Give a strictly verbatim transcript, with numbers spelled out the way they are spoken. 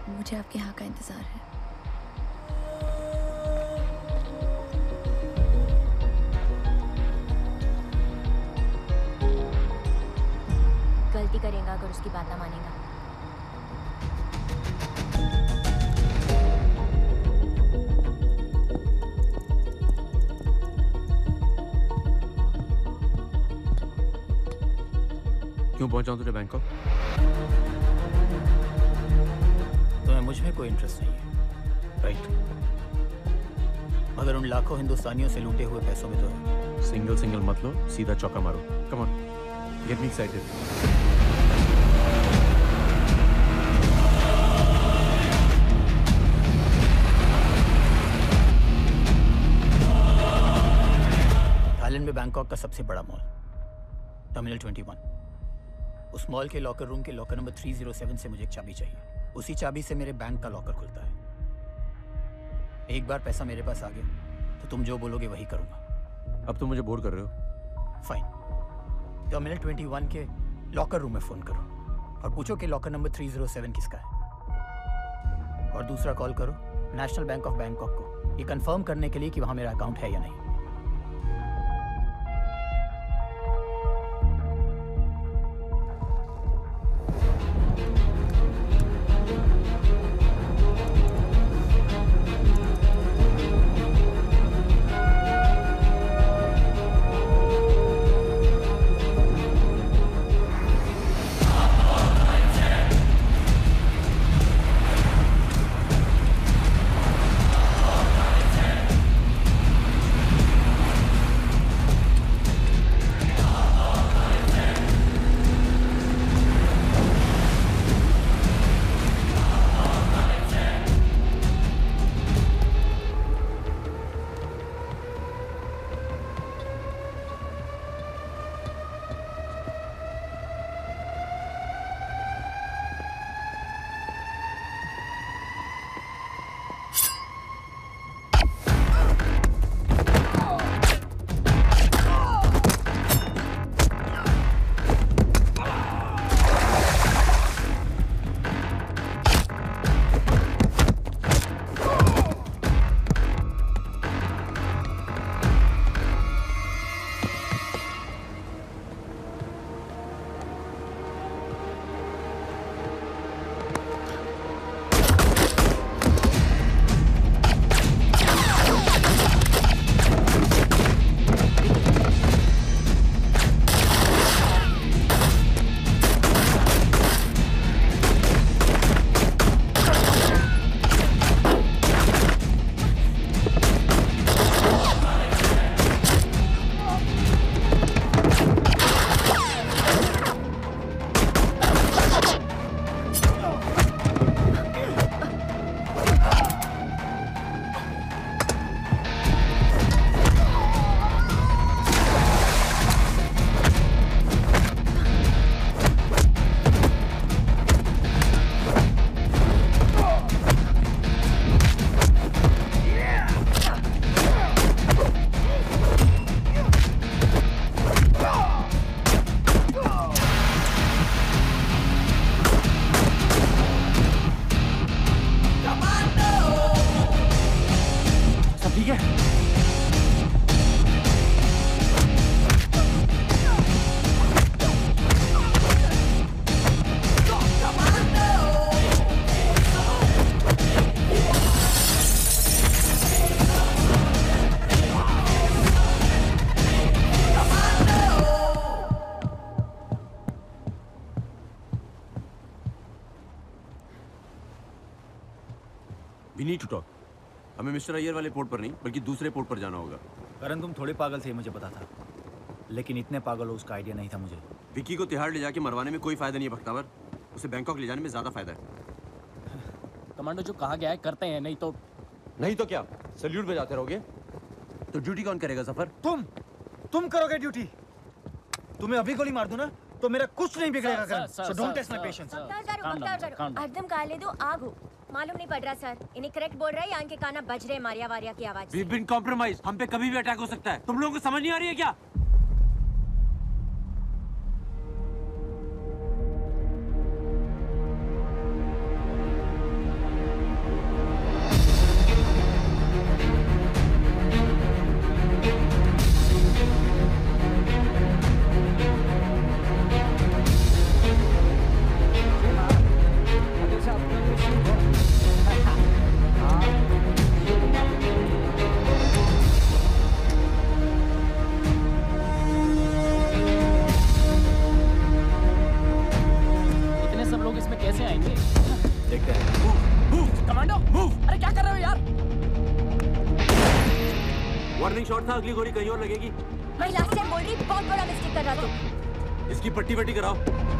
मुझे आपके यहाँ का इंतज़ार है। गलती करेगा अगर उसकी बात ना मानेगा। क्यों पहुंचाऊं तुझे बैंकॉक? तुम्हें मुझ में कोई इंटरेस्ट नहीं है, राइट? मगर उन लाखों हिंदुस्तानियों से लूटे हुए पैसों में तो है। सिंगल सिंगल मत लो, सीधा चौका मारो। Come on, get me excited. Thailand में बैंकॉक का सबसे बड़ा मॉल टर्मिनल इक्कीस। उस मॉल के लॉकर रूम के लॉकर नंबर तीन सौ सात से मुझे एक चाबी चाहिए। उसी चाबी से मेरे बैंक का लॉकर खुलता है। एक बार पैसा मेरे पास आ गया तो तुम जो बोलोगे वही करूंगा। अब तुम मुझे बोर कर रहे हो। फाइन, टर्मिनल इक्कीस के लॉकर रूम में फोन करो और पूछो कि लॉकर नंबर तीन सौ सात किसका है। और दूसरा कॉल करो नेशनल बैंक ऑफ बैंकॉक को, ये कंफर्म करने के लिए कि वहां मेरा अकाउंट है या नहीं। We need to talk. हमें मिस्टर अय्यर वाले पोर्ट पर नहीं बल्कि दूसरे पोर्ट पर जाना होगा। करण तुम थोड़े पागल थे मुझे पता था, लेकिन इतने पागल हो उसका आइडिया नहीं था मुझे। विक्की को तिहाड़ ले जाके मरवाने में कोई फायदा नहीं है भक्तावर, उसे बैंकॉक ले जाने में ज्यादा फायदा है। कमांडो जो कहा गया है करते हैं, नहीं तो नहीं तो क्या सैल्यूट बजाते रहोगे? तो ड्यूटी कौन करेगा सफर? तुम तुम करोगे ड्यूटी। तुम्हें अभी गोली मार दूं ना तो मेरा कुछ नहीं बिगड़ेगा Karan. So don't test my patience. एकदम काले दो आग हो, मालूम नहीं पड़ रहा सर। इन्हें करेक्ट बोल रहा है या इनके काना बज रहे मारिया वारिया की आवाज। We've been compromised. हम पे कभी भी अटैक हो सकता है। तुम लोगों को समझ नहीं आ रही है क्या? वार्निंग शॉट था, अगली गोली कहीं और लगेगी। मैं लास्ट टाइम बोल रही बहुत बड़ा मिस्टेक कर रहा तू। इसकी पट्टी वट्टी कराओ।